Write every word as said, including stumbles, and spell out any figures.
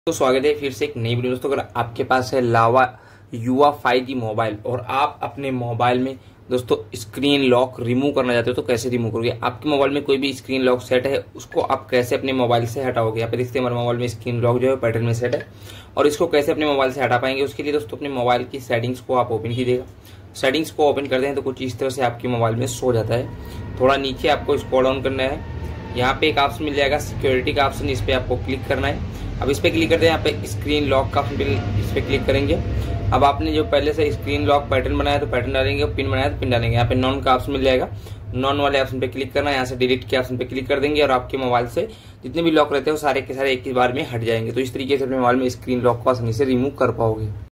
तो स्वागत है फिर से एक नई वीडियो। दोस्तों अगर आपके पास है लावा युवा फाइव जी मोबाइल और आप अपने मोबाइल में दोस्तों स्क्रीन लॉक रिमूव करना चाहते हो तो कैसे रिमूव करोगे। आपके मोबाइल में कोई भी स्क्रीन लॉक सेट है उसको आप कैसे अपने मोबाइल से हटाओगे। यहाँ पे देखते हैं हमारे मोबाइल में स्क्रीन लॉक जो है पैटर्न में सेट है और इसको कैसे अपने मोबाइल से हटा पाएंगे। उसके लिए दोस्तों अपने मोबाइल की सेटिंग्स को आप ओपन कीजिएगा। सेटिंग्स को ओपन करते हैं तो कुछ इस तरह से आपके मोबाइल में शो जाता है। थोड़ा नीचे आपको स्क्रॉल डाउन करना है। यहाँ पे एक ऑप्शन मिल जाएगा सिक्योरिटी का ऑप्शन, इस पर आपको क्लिक करना है। अब इस पर क्लिक करते हैं, यहाँ पे स्क्रीन लॉक का ऑप्शन इस पर क्लिक करेंगे। अब आपने जो पहले से स्क्रीन लॉक पैटर्न बनाया तो पैटर्न डालेंगे, पिन बनाया तो पिन डालेंगे। यहाँ पे नॉन का ऑप्शन मिल जाएगा, नॉन वाले ऑप्शन पे क्लिक करना है। यहाँ से डिलीट के ऑप्शन पे क्लिक कर देंगे और आपके मोबाइल से जितने भी लॉक रहते हैं वो सारे के सारे एक ही बार में हट जाएंगे। तो इस तरीके से अपने मोबाइल में स्क्रीन लॉक को आसानी से रिमूव कर पाओगे।